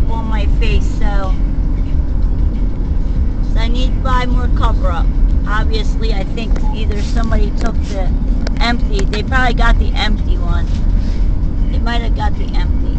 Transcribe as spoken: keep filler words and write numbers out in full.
up on my face, so, so I need to buy more cover-up. Obviously, I think either somebody took the empty, they probably got the empty one. They might have got the empty